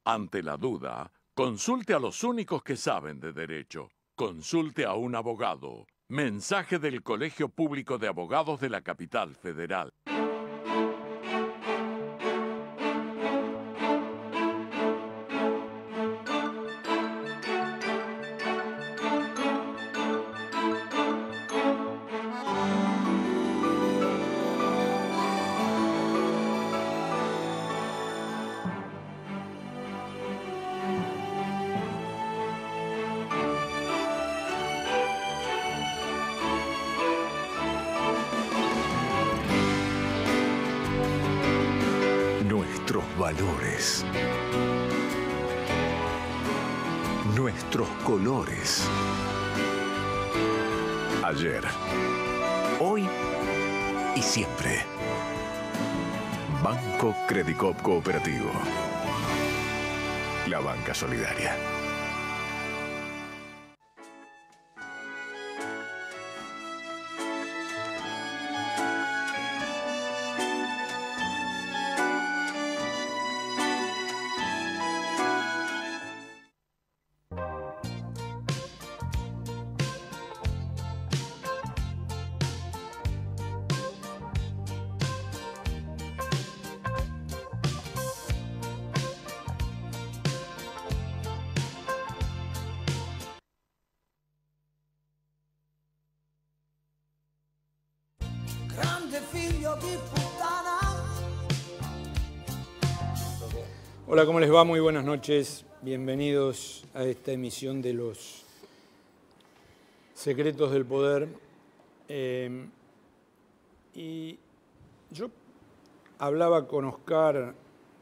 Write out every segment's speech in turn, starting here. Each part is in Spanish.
Ante la duda, consulte a los únicos que saben de derecho. Consulte a un abogado. Mensaje del Colegio Público de Abogados de la Capital Federal. Nuestros valores, nuestros colores. Ayer, hoy y siempre. Banco Credicop Cooperativo. La banca solidaria. Hola, ¿cómo les va? Muy buenas noches. Bienvenidos a esta emisión de Los Secretos del Poder. Y yo hablaba con Oscar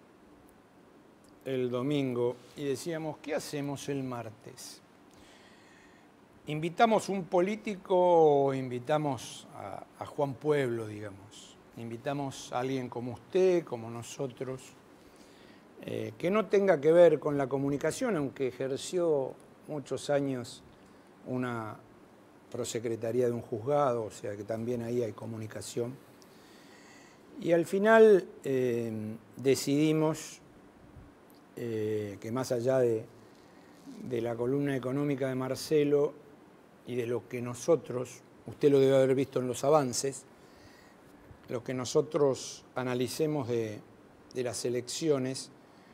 el domingo y decíamos, ¿qué hacemos el martes? ¿Invitamos un político o invitamos a Juan Pueblo, digamos? ¿Invitamos a alguien como usted, como nosotros? Que no tenga que ver con la comunicación, aunque ejerció muchos años una prosecretaría de un juzgado, o sea que también ahí hay comunicación. Y al final decidimos que más allá de la columna económica de Marcelo y de lo que nosotros, usted lo debe haber visto en los avances, lo que nosotros analicemos de las elecciones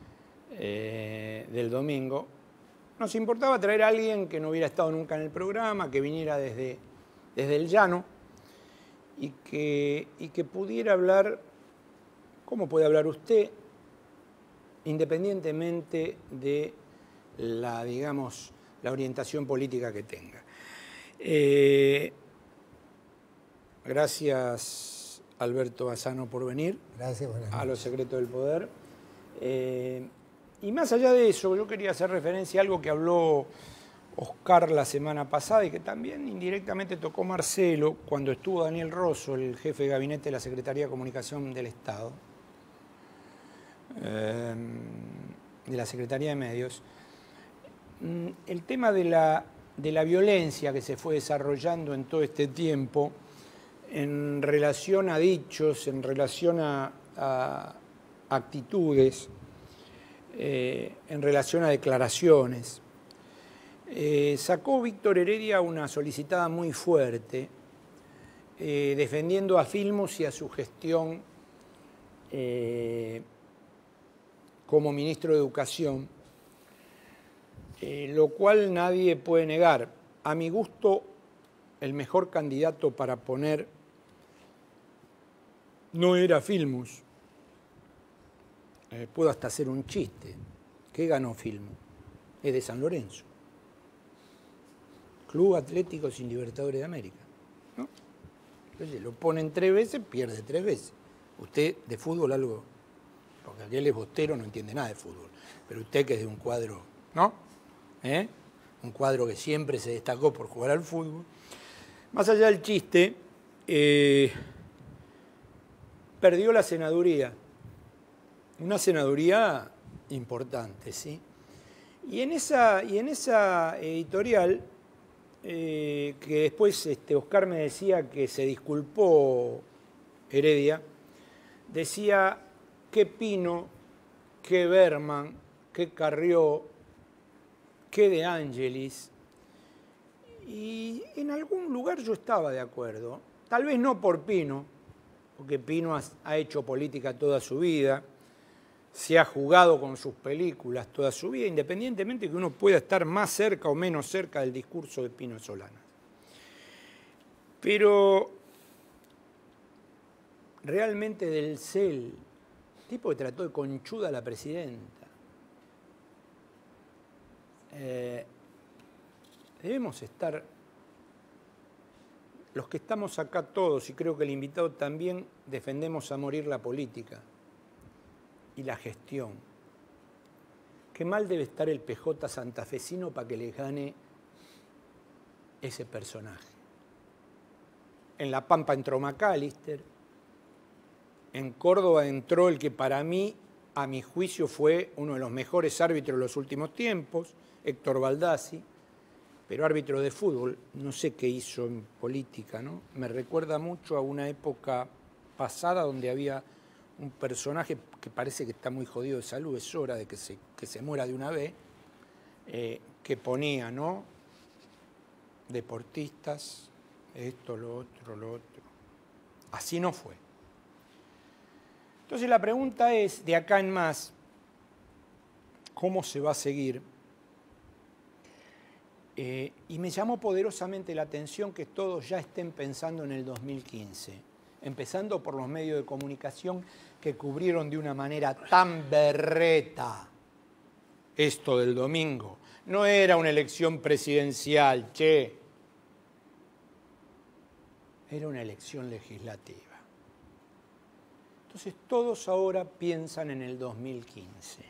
del domingo, nos importaba traer a alguien que no hubiera estado nunca en el programa, que viniera desde el llano y que pudiera hablar, como puede hablar usted, independientemente de la, digamos, la orientación política que tenga. Gracias, Alberto Bassano, por venir. Gracias, a Los Secretos del Poder. Y más allá de eso, yo quería hacer referencia a algo que habló Oscar la semana pasada y que también indirectamente tocó Marcelo cuando estuvo Daniel Rosso, el jefe de gabinete de la Secretaría de Comunicación del Estado, de la Secretaría de Medios. El tema de la violencia que se fue desarrollando en todo este tiempo en relación a dichos, en relación a actitudes, en relación a declaraciones. Sacó Víctor Heredia una solicitada muy fuerte defendiendo a Filmus y a su gestión como ministro de Educación, lo cual nadie puede negar. A mi gusto, el mejor candidato para poner no era Filmus. Puedo hasta hacer un chiste. ¿Qué ganó Filmus? Es de San Lorenzo. Club Atlético sin Libertadores de América, ¿no? Entonces lo ponen 3 veces, pierde 3 veces. Usted de fútbol algo, porque aquel es bostero, no entiende nada de fútbol. Pero usted que es de un cuadro, ¿no? Un cuadro que siempre se destacó por jugar al fútbol. Más allá del chiste, perdió la senaduría. Una senaduría importante, ¿sí? Y en esa editorial, que después Oscar me decía que se disculpó Heredia, decía que Pino, que Berman, que Carrió, que De Angelis, y en algún lugar yo estaba de acuerdo, tal vez no por Pino, porque Pino ha hecho política toda su vida, se ha jugado con sus películas toda su vida, independientemente que uno pueda estar más cerca o menos cerca del discurso de Pino Solanas. Pero realmente del CEL, tipo que trató de conchuda a la presidenta, debemos estar, los que estamos acá todos, y creo que el invitado también, defendemos a morir la política y la gestión. Qué mal debe estar el PJ santafesino para que le gane ese personaje. En La Pampa entró McAllister, en Córdoba entró el que para mí, a mi juicio, fue uno de los mejores árbitros de los últimos tiempos, Héctor Baldassi, pero árbitro de fútbol, no sé qué hizo en política, ¿no? Me recuerda mucho a una época pasada donde había un personaje que parece que está muy jodido de salud, es hora de que se muera de una vez, que ponía, ¿no? Deportistas, esto, lo otro, lo otro. Así no fue. Entonces la pregunta es, de acá en más, ¿cómo se va a seguir? Y me llamó poderosamente la atención que todos ya estén pensando en el 2015, empezando por los medios de comunicación que cubrieron de una manera tan berreta esto del domingo. No era una elección presidencial, che. Era una elección legislativa. Entonces todos ahora piensan en el 2015.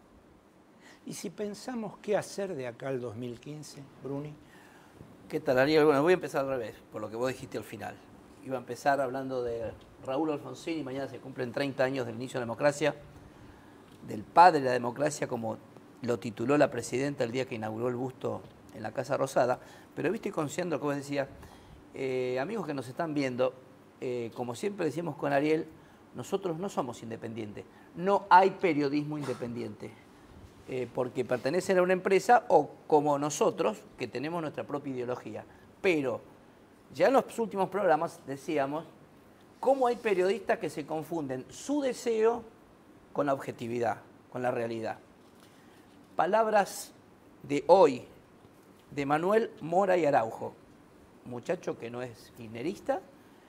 Y si pensamos qué hacer de acá al 2015, Bruni. ¿Qué tal, Ariel? Bueno, voy a empezar al revés, por lo que vos dijiste al final. Iba a empezar hablando de Raúl Alfonsín y mañana se cumplen 30 años del inicio de la democracia, del padre de la democracia, como lo tituló la presidenta el día que inauguró el busto en la Casa Rosada. Pero viste, considerando lo que vos decías, amigos que nos están viendo, como siempre decimos con Ariel, nosotros no somos independientes. No hay periodismo independiente. Porque pertenecen a una empresa o como nosotros, que tenemos nuestra propia ideología. Pero ya en los últimos programas decíamos cómo hay periodistas que se confunden su deseo con la objetividad, con la realidad. Palabras de hoy, de Manuel Mora y Araujo, muchacho que no es kirchnerista,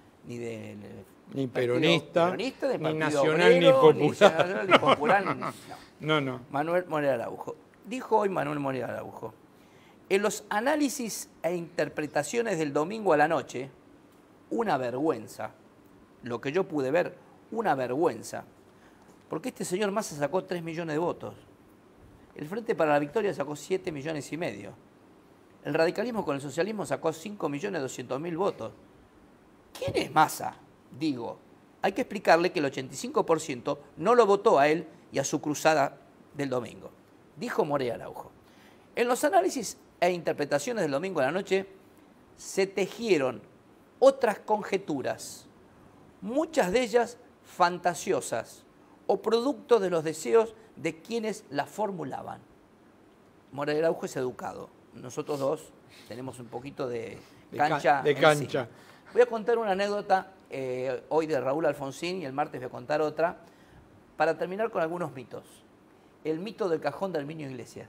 ni peronista, ni nacional, obrero, ni popular. Nacional, ni popular, No. Manuel Mora Araujo. Dijo hoy Manuel Mora Araujo, en los análisis e interpretaciones del domingo a la noche, una vergüenza. Lo que yo pude ver, una vergüenza. Porque este señor Massa sacó 3 millones de votos. El Frente para la Victoria sacó 7,5 millones. El radicalismo con el socialismo sacó 5.200.000 votos. ¿Quién es Massa? Digo, hay que explicarle que el 85% no lo votó a él y a su cruzada del domingo. Dijo Mora Araujo. En los análisis e interpretaciones del domingo a la noche se tejieron otras conjeturas, muchas de ellas fantasiosas o producto de los deseos de quienes las formulaban. Mora Araujo es educado. Nosotros dos tenemos un poquito de cancha. De cancha. Voy a contar una anécdota hoy de Raúl Alfonsín y el martes voy a contar otra para terminar con algunos mitos. El mito del cajón de Herminio Iglesias.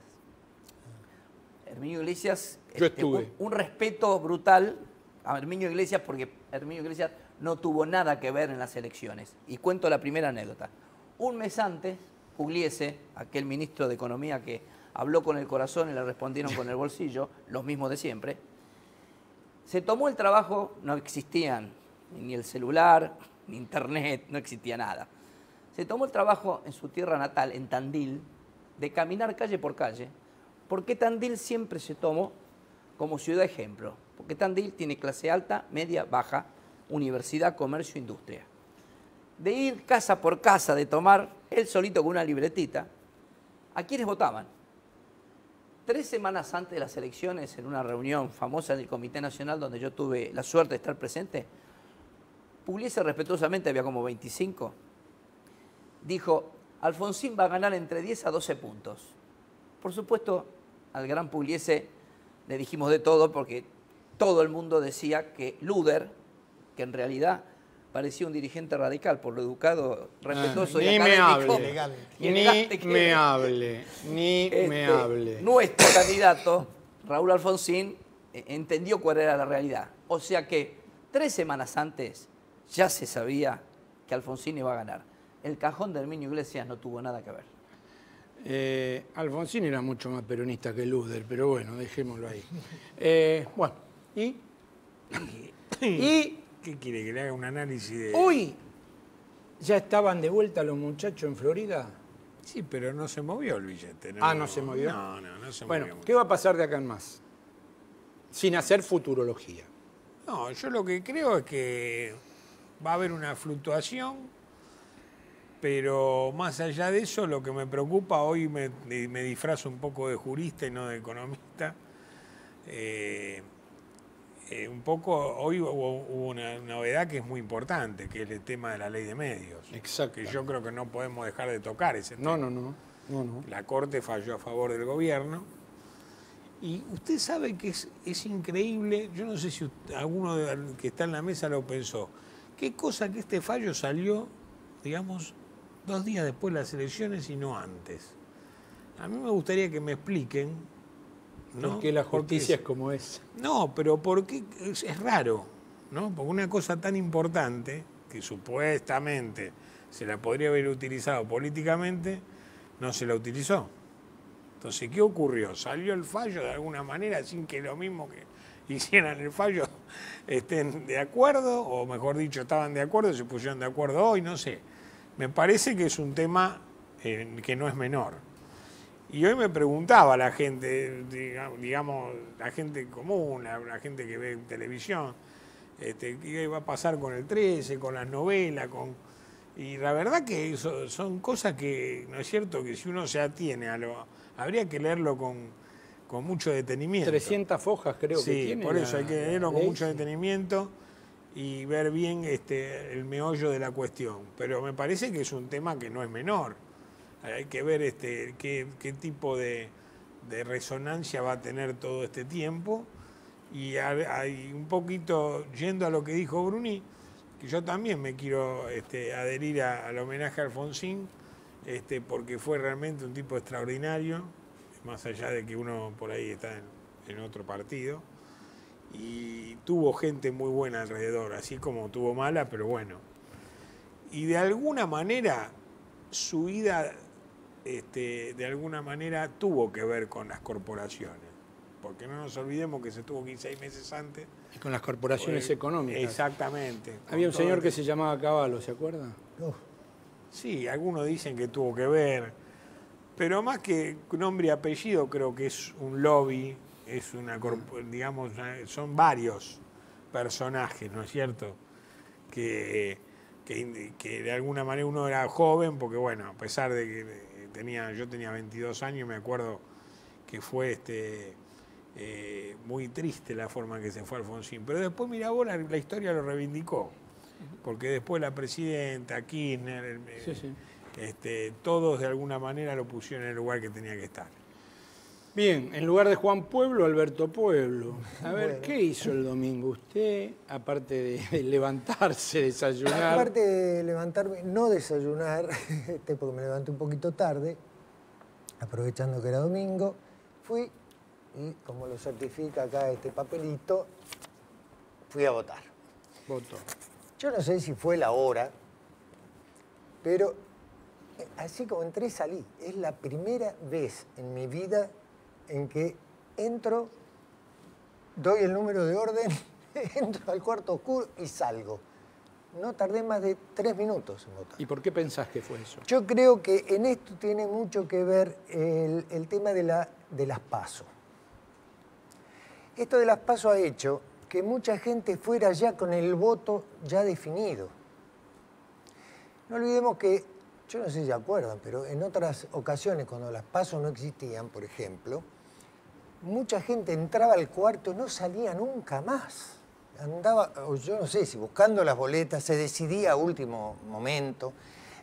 Herminio Iglesias, yo estuve. Un respeto brutal a Herminio Iglesias porque Herminio Iglesias no tuvo nada que ver en las elecciones. Y cuento la primera anécdota. Un mes antes, Pugliese, aquel ministro de Economía que habló con el corazón y le respondieron con el bolsillo, los mismos de siempre, se tomó el trabajo, no existían ni el celular, ni internet, no existía nada. Se tomó el trabajo en su tierra natal, en Tandil, de caminar calle por calle, porque Tandil siempre se tomó como ciudad ejemplo, porque Tandil tiene clase alta, media, baja, universidad, comercio, industria. De ir casa por casa, de tomar él solito con una libretita, ¿a quiénes votaban? 3 semanas antes de las elecciones, en una reunión famosa del Comité Nacional, donde yo tuve la suerte de estar presente, Pugliese respetuosamente, había como 25, dijo, Alfonsín va a ganar entre 10 a 12 puntos. Por supuesto, al gran Pugliese le dijimos de todo porque todo el mundo decía que Luder, que en realidad parecía un dirigente radical por lo educado, respetuoso y académico, Ni me hable. Nuestro candidato, Raúl Alfonsín, entendió cuál era la realidad. O sea que 3 semanas antes ya se sabía que Alfonsín iba a ganar. El cajón de Herminio Iglesias no tuvo nada que ver. Alfonsín era mucho más peronista que Luder, pero bueno, dejémoslo ahí. Bueno, ¿y? ¿Qué quiere? ¿Que le haga un análisis de...? Hoy ya estaban de vuelta los muchachos en Florida. Sí, pero no se movió el billete. ¿No se movió? No se movió. Bueno, ¿qué va a pasar de acá en más? Sin hacer futurología. No, yo lo que creo es que va a haber una fluctuación, pero más allá de eso, lo que me preocupa, hoy me disfrazo un poco de jurista y no de economista. Un poco, hoy hubo una novedad que es muy importante, que es el tema de la ley de medios. Exacto. Que yo creo que no podemos dejar de tocar ese tema. No. La Corte falló a favor del gobierno. Y usted sabe que es increíble, yo no sé si alguno que está en la mesa lo pensó, qué cosa que este fallo salió, digamos, 2 días después de las elecciones y no antes. A mí me gustaría que me expliquen, ¿no? Porque la justicia es como es. No, pero porque es raro, ¿no? Porque una cosa tan importante, que supuestamente se la podría haber utilizado políticamente, no se la utilizó. Entonces, ¿qué ocurrió? Salió el fallo de alguna manera sin que lo mismo que hicieran el fallo estén de acuerdo, o mejor dicho, estaban de acuerdo, se pusieron de acuerdo hoy, no sé. Me parece que es un tema que no es menor. Y hoy me preguntaba la gente, digamos, la gente común, la gente que ve televisión, qué va a pasar con el 13, con las novelas, y la verdad que son cosas que, ¿no es cierto?, que si uno se atiene a habría que leerlo con mucho detenimiento. 300 hojas creo que tiene. Sí, por eso hay que leerlo con mucho detenimiento y ver bien el meollo de la cuestión. Pero me parece que es un tema que no es menor. Hay que ver qué tipo de resonancia va a tener todo este tiempo. Y hay un poquito, yendo a lo que dijo Bruni, que yo también me quiero adherir al homenaje a Alfonsín, porque fue realmente un tipo extraordinario, más allá de que uno por ahí está en otro partido, y tuvo gente muy buena alrededor, así como tuvo mala, pero bueno. Y de alguna manera, su vida, de alguna manera, tuvo que ver con las corporaciones, porque no nos olvidemos que se tuvo que ir 6 meses antes. Y con las corporaciones económicas. Exactamente. Había un señor que se llamaba Cavallo, ¿se acuerda? Sí, algunos dicen que tuvo que ver, pero más que nombre y apellido creo que es un lobby, es una, digamos, son varios personajes, ¿no es cierto? Que de alguna manera uno era joven, porque bueno, a pesar de que yo tenía 22 años, me acuerdo que fue muy triste la forma en que se fue Alfonsín, pero después, mira vos, la historia lo reivindicó. Porque después la presidenta, Kirchner, todos de alguna manera lo pusieron en el lugar que tenía que estar. Bien, en lugar de Juan Pueblo, Alberto Pueblo. A ver, ¿qué hizo el domingo usted, aparte de levantarse, desayunar? Aparte de levantarme, no desayunar, porque me levanté un poquito tarde, aprovechando que era domingo, fui y, como lo certifica acá este papelito, fui a votar. Voto. Yo no sé si fue la hora, pero así como entré, salí. Es la primera vez en mi vida en que entro, doy el número de orden, entro al cuarto oscuro y salgo. No tardé más de 3 minutos en votar. ¿Y por qué pensás que fue eso? Yo creo que en esto tiene mucho que ver el tema de las PASO. Esto de las PASO ha hecho que mucha gente fuera ya con el voto ya definido. No olvidemos que, yo no sé si se acuerdan, pero en otras ocasiones, cuando las PASO no existían, por ejemplo, mucha gente entraba al cuarto y no salía nunca más. Andaba, yo no sé si buscando las boletas, se decidía a último momento.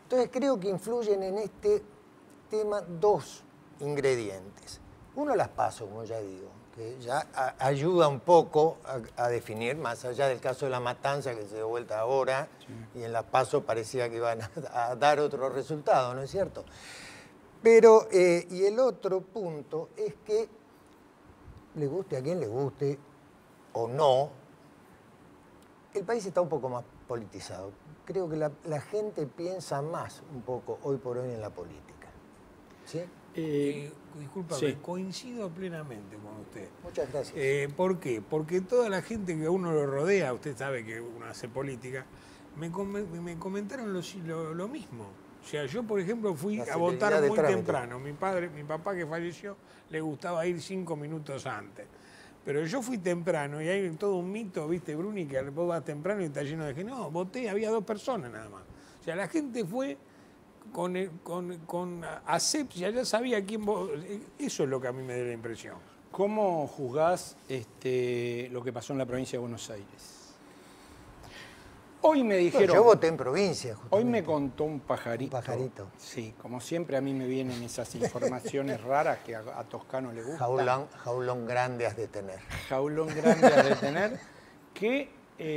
Entonces creo que influyen en este tema dos ingredientes. Uno, las PASO, como ya digo, que ya ayuda un poco a definir, más allá del caso de La Matanza, que se dio vuelta ahora, y en las PASO parecía que iban a dar otro resultado, ¿no es cierto? Pero, y el otro punto es que, le guste a quien le guste o no, el país está un poco más politizado. Creo que la gente piensa más un poco hoy por hoy en la política. ¿Sí? Discúlpame, sí. coincido plenamente con usted. Muchas gracias. ¿Por qué? Porque toda la gente que a uno lo rodea, usted sabe que uno hace política, me comentaron lo mismo. O sea, yo, por ejemplo, fui La a votar celeridad de muy trámite. temprano. Mi papá que falleció, le gustaba ir 5 minutos antes. Pero yo fui temprano y hay todo un mito, ¿viste, Bruni? Que vos vas temprano y está lleno de gente. No, voté, había 2 personas nada más. O sea, la gente fue con asepsia, ya sabía quién vos... Eso es lo que a mí me dio la impresión. ¿Cómo juzgás lo que pasó en la provincia de Buenos Aires? Hoy me dijeron... Yo voté en provincia, justamente. Hoy me contó un pajarito. Un pajarito. Sí, como siempre a mí me vienen esas informaciones raras que a Toscano le gustan. Jaulón grande has de tener. Jaulón grande has de tener. Que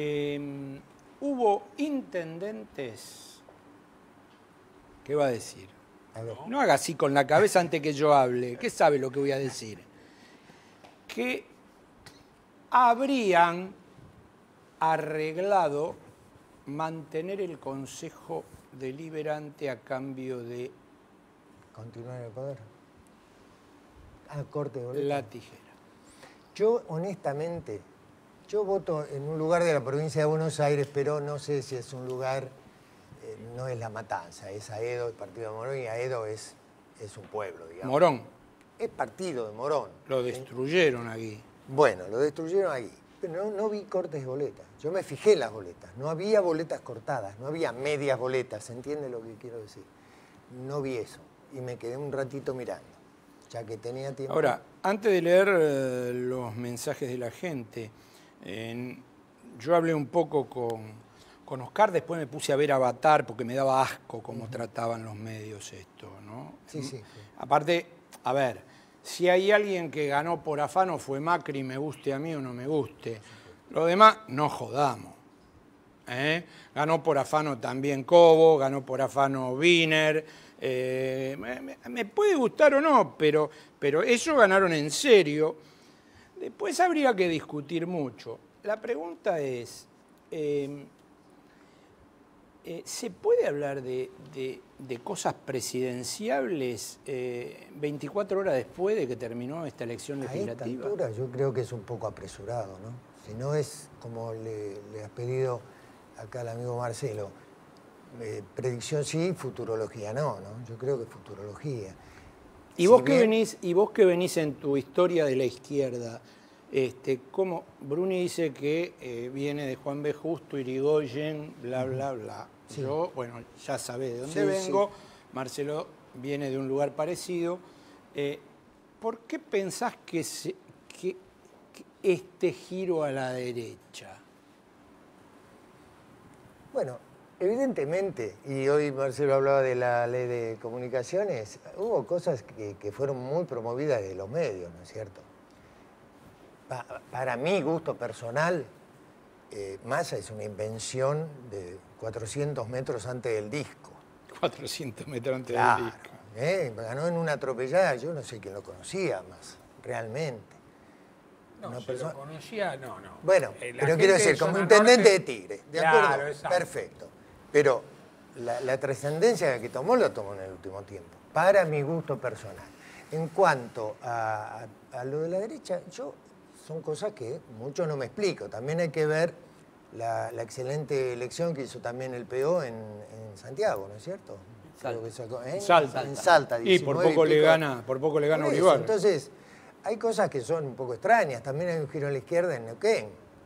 hubo intendentes... ¿Qué va a decir? A ver. No haga así con la cabeza antes que yo hable. ¿Qué sabe lo que voy a decir? Que habrían arreglado mantener el Consejo Deliberante a cambio de Continuar en el poder. Corte de boleta. la tijera. Yo, honestamente, yo voto en un lugar de la provincia de Buenos Aires, pero no sé si es un lugar, no es La Matanza, es Aedo, el partido de Morón, y Aedo es un pueblo, digamos. Morón, Es partido de Morón. lo destruyeron aquí. Bueno, lo destruyeron ahí. Pero no vi cortes de boletas. Yo me fijé en las boletas. No había boletas cortadas, no había medias boletas. ¿Se entiende lo que quiero decir? No vi eso. Y me quedé un ratito mirando, ya que tenía tiempo. Ahora, antes de leer los mensajes de la gente, yo hablé un poco con Oscar, después me puse a ver Avatar porque me daba asco cómo trataban los medios esto, ¿no? Sí, sí. Aparte, a ver, si hay alguien que ganó por afano fue Macri, me guste a mí o no me guste. Lo demás, no jodamos. Ganó por afano también Cobo, ganó por afano Wiener. Me puede gustar o no, pero ellos ganaron en serio. Después habría que discutir mucho. La pregunta es, ¿se puede hablar de cosas presidenciables 24 horas después de que terminó esta elección legislativa? A esta altura yo creo que es un poco apresurado, ¿no? Si no es como le has pedido acá al amigo Marcelo, predicción sí, futurología no. Yo creo que futurología. ¿Y vos que venís en tu historia de la izquierda? Como Bruni dice que viene de Juan B. Justo, Irigoyen, bla, bla, bla. Sí. Yo, bueno, ya sabés de dónde vengo. Sí. Marcelo viene de un lugar parecido. ¿Por qué pensás que este giro a la derecha? Bueno, evidentemente, y hoy Marcelo hablaba de la ley de comunicaciones, hubo cosas que fueron muy promovidas de los medios, ¿no es cierto? Para mi gusto personal, Massa es una invención de 400 metros antes del disco. 400 metros antes del disco. Ganó en una atropellada, yo no sé quién lo conocía más, realmente. No, lo conocía, no. Bueno, pero quiero decir, como intendente de Tigre, ¿de acuerdo? Exacto. Perfecto. Pero la trascendencia que tomó, la tomó en el último tiempo, para mi gusto personal. En cuanto a lo de la derecha, son cosas que mucho no me explico. También hay que ver la excelente elección que hizo también el PO en Santiago, ¿no es cierto? Salta. En Salta. Y por poco le gana Olivar. Entonces, hay cosas que son un poco extrañas. También hay un giro a la izquierda en Neuquén.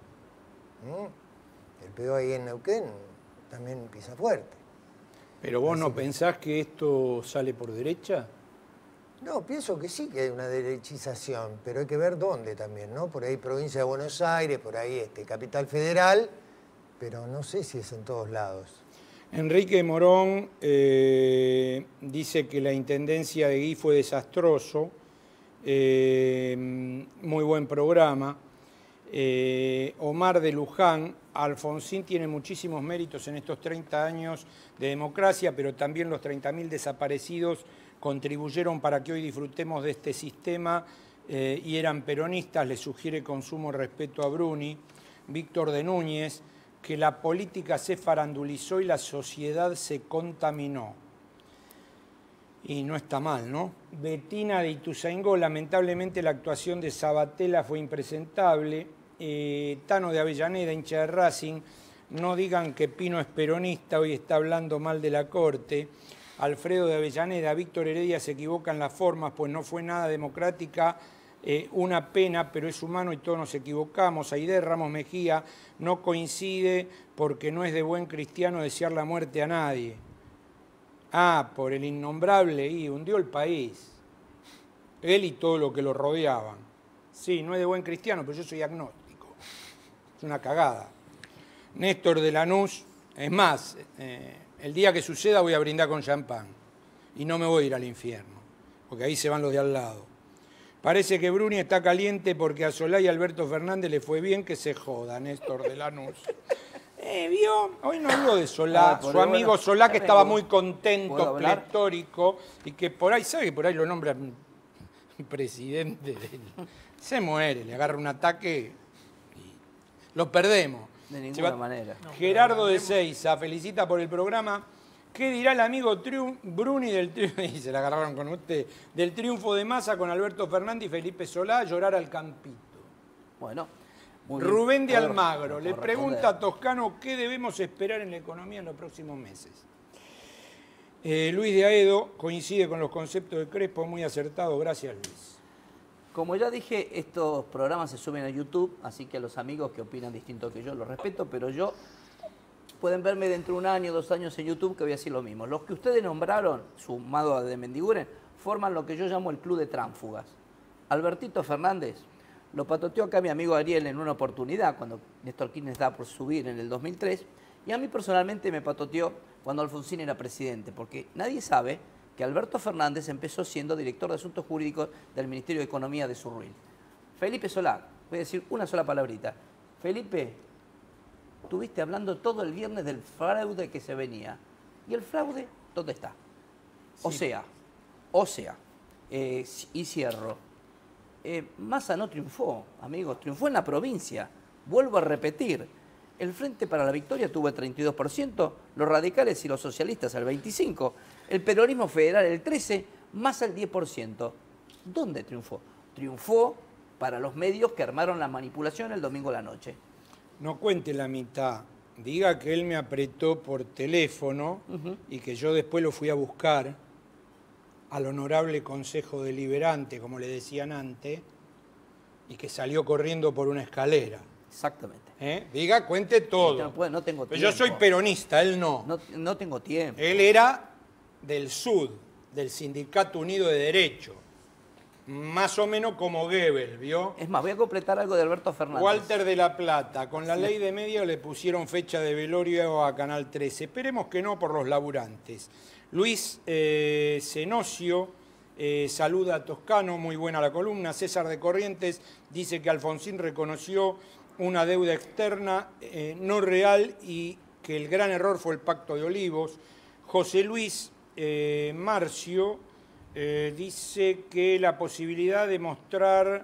El PO ahí en Neuquén también pisa fuerte. ¿Pero vos no pensás que esto sale por derecha? No, pienso que sí que hay una derechización, pero hay que ver dónde también, ¿no? Por ahí provincia de Buenos Aires, por ahí Capital Federal, pero no sé si es en todos lados. Enrique Morón dice que la intendencia de Gui fue desastroso. Muy buen programa. Omar de Luján, Alfonsín tiene muchísimos méritos en estos 30 años de democracia, pero también los 30.000 desaparecidos contribuyeron para que hoy disfrutemos de este sistema y eran peronistas. Le sugiere con sumo respeto a Bruni. Víctor de Núñez, que la política se farandulizó y la sociedad se contaminó. Y no está mal, ¿no? Betina de Ituzaingó, lamentablemente la actuación de Sabatella fue impresentable. Tano de Avellaneda, hincha de Racing, no digan que Pino es peronista, hoy está hablando mal de la Corte. Alfredo de Avellaneda, Víctor Heredia se equivoca en las formas, pues no fue nada democrática. Una pena, pero es humano y todos nos equivocamos. Aide Ramos Mejía no coincide porque no es de buen cristiano desear la muerte a nadie. Ah, por el innombrable y hundió el país. Él y todo lo que lo rodeaban. Sí, no es de buen cristiano, pero yo soy agnóstico. Es una cagada. Néstor de Lanús, es más, el día que suceda voy a brindar con champán. Y no me voy a ir al infierno, porque ahí se van los de al lado. Parece que Bruni está caliente porque a Solá y Alberto Fernández le fue bien, que se joda, Néstor de Lanús. ¿Vio? Hoy no hablo de Solá, su amigo Solá, que estaba muy contento, pletórico, y que por ahí, ¿sabe que por ahí lo nombran presidente? Se muere, le agarra un ataque y lo perdemos. De ninguna manera. Gerardo de Seiza felicita por el programa. ¿Qué dirá el amigo Bruni del triunfo? Y se la agarraron con usted. Del triunfo de Massa con Alberto Fernández y Felipe Solá, llorar al campito. Bueno, muy bien. Rubén de Almagro le pregunta a Toscano qué debemos esperar en la economía en los próximos meses. Luis de Aedo coincide con los conceptos de Crespo, muy acertado. Gracias, Luis. Como ya dije, estos programas se suben a YouTube, así que a los amigos que opinan distinto que yo los respeto, pero yo... Pueden verme dentro de 1 año, 2 años en YouTube, que voy a decir lo mismo. Los que ustedes nombraron, sumado a de Mendiguren, forman lo que yo llamo el club de tránsfugas. Albertito Fernández lo patoteó acá mi amigo Ariel en una oportunidad, cuando Néstor Kirchner estaba por subir en el 2003, y a mí personalmente me patoteó cuando Alfonsín era presidente, porque nadie sabe que Alberto Fernández empezó siendo director de Asuntos Jurídicos del Ministerio de Economía de Surruil. Felipe Solá, voy a decir una sola palabrita. Felipe... Estuviste hablando todo el viernes del fraude que se venía. ¿Y el fraude dónde está? Sí. O sea, y cierro. Massa no triunfó, amigos, triunfó en la provincia. Vuelvo a repetir, el Frente para la Victoria tuvo el 32%, los radicales y los socialistas el 25%, el peronismo federal el 13%, Massa el 10%. ¿Dónde triunfó? Triunfó para los medios que armaron la manipulación el domingo a la noche. No cuente la mitad. Diga que él me apretó por teléfono y que yo después lo fui a buscar al honorable Consejo Deliberante, como le decían antes, y que salió corriendo por una escalera. Exactamente. Diga, cuente todo. No tengo tiempo. Pero yo soy peronista, él no. No tengo tiempo. Él era del SUD, del Sindicato Unido de Derecho. Más o menos como Goebbels, ¿vio? Es más, voy a completar algo de Alberto Fernández. Walter de la Plata, con la ley de medios le pusieron fecha de velorio a Canal 13. Esperemos que no por los laburantes. Luis Cenocio saluda a Toscano, muy buena la columna. César de Corrientes dice que Alfonsín reconoció una deuda externa no real y que el gran error fue el Pacto de Olivos. José Luis Marcio dice que la posibilidad de mostrar,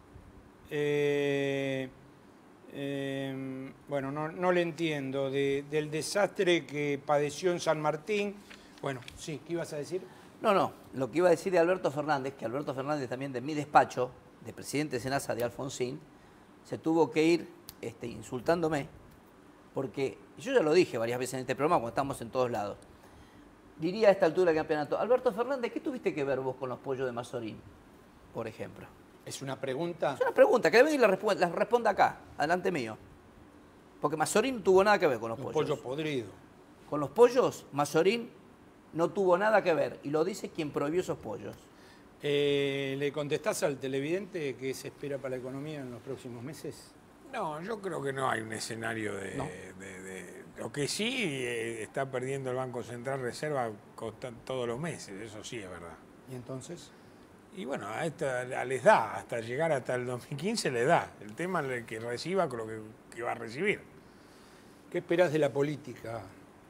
bueno, no le entiendo, del desastre que padeció en San Martín. Bueno, sí, ¿qué ibas a decir? No, lo que iba a decir de Alberto Fernández, que Alberto Fernández también de mi despacho, de presidente de Senasa de Alfonsín, se tuvo que ir insultándome, porque yo ya lo dije varias veces en este programa cuando estamos en todos lados. Diría a esta altura del campeonato, Alberto Fernández, ¿qué tuviste que ver vos con los pollos de Mazorín, por ejemplo? ¿Es una pregunta? Es una pregunta, que venga y la responda acá, adelante mío. Porque Mazorín no tuvo nada que ver con los pollos. Pollo podrido. Con los pollos, Mazorín no tuvo nada que ver, y lo dice quien prohibió esos pollos. ¿Le contestás al televidente qué se espera para la economía en los próximos meses? No, yo creo que no hay un escenario Lo que sí está perdiendo el Banco Central reserva todos los meses, eso sí es verdad. ¿Y entonces? Y bueno, a esta les da, hasta llegar hasta el 2015 les da. El tema es que reciba con lo que va a recibir. ¿Qué esperás de la política?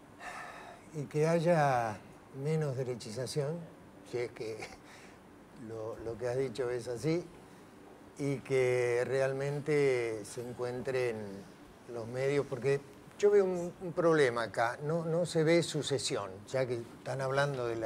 Y que haya menos derechización, si es que lo que has dicho es así, y que realmente se encuentren los medios, porque yo veo un problema acá, no se ve sucesión, ya que están hablando de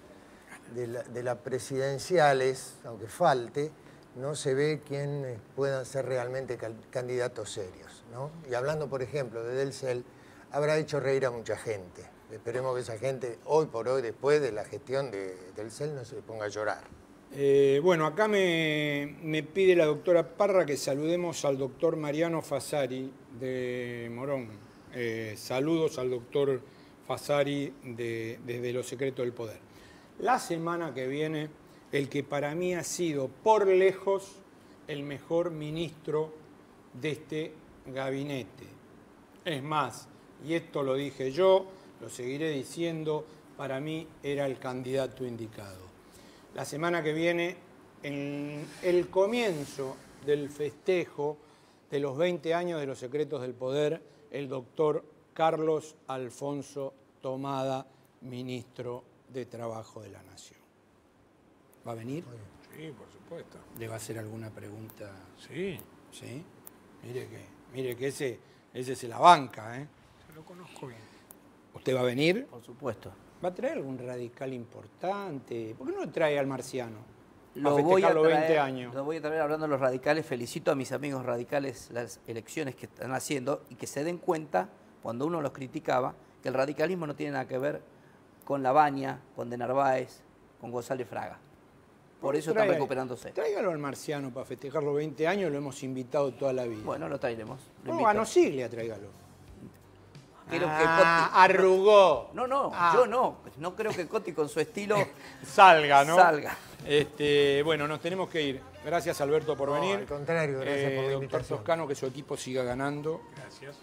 las presidenciales, aunque falte, no se ve quién puedan ser realmente candidatos serios, ¿no? Y hablando, por ejemplo, de Delcel, habrá hecho reír a mucha gente. Esperemos que esa gente, hoy por hoy, después de la gestión de Delcel, no se ponga a llorar. Bueno, acá me pide la doctora Parra que saludemos al doctor Mariano Fasari de Morón. Saludos al doctor Fasari desde Los Secretos del Poder. La semana que viene, el que para mí ha sido por lejos el mejor ministro de este gabinete. Es más, y esto lo dije yo, lo seguiré diciendo, para mí era el candidato indicado. La semana que viene, en el comienzo del festejo de los 20 años de Los Secretos del Poder, el doctor Carlos Alfonso Tomada, ministro de Trabajo de la Nación. ¿Va a venir? Sí, por supuesto. ¿Le va a hacer alguna pregunta? Sí. ¿Sí? Mire que ese se la banca, ¿eh? Se lo conozco bien. ¿Usted va a venir? Por supuesto. ¿Va a traer algún radical importante? ¿Por qué no trae al marciano? Lo a voy a festejar los traer, 20 años. Lo voy a traer hablando de los radicales. Felicito a mis amigos radicales las elecciones que están haciendo y que se den cuenta, cuando uno los criticaba, que el radicalismo no tiene nada que ver con Labaña, con De Narváez, con González Fraga. Por eso están recuperándose. Tráigalo al marciano para festejar los 20 años, lo hemos invitado toda la vida. Bueno, lo traeremos. No, a Nosiglia tráigalo. Creo que Coti... arrugó. No, yo no. No creo que Coti con su estilo salga, ¿no? Salga. Bueno, nos tenemos que ir. Gracias, Alberto, por venir. Al contrario, gracias por la doctor invitación. Toscano, que su equipo siga ganando. Gracias.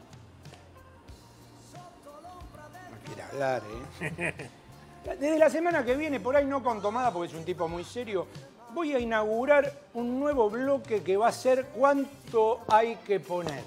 No quiere hablar, ¿eh? Desde la semana que viene, por ahí no con Tomada, porque es un tipo muy serio, voy a inaugurar un nuevo bloque que va a ser ¿cuánto hay que poner?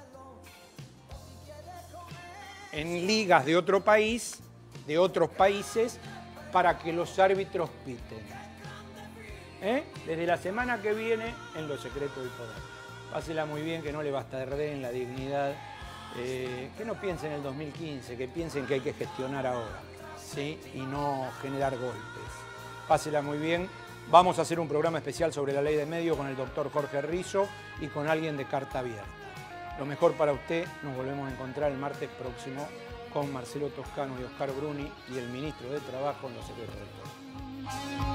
En ligas de otro país, de otros países, para que los árbitros piten. Desde la semana que viene, en Los Secretos del Poder. Pásela muy bien, que no le bastarden la dignidad. Que no piensen en el 2015, que piensen que hay que gestionar ahora, ¿sí? Y no generar golpes. Pásela muy bien. Vamos a hacer un programa especial sobre la ley de medios con el doctor Jorge Rizzo y con alguien de Carta Abierta. Lo mejor para usted, nos volvemos a encontrar el martes próximo con Marcelo Toscano y Oscar Bruni y el ministro de Trabajo en Los Secretos del Poder.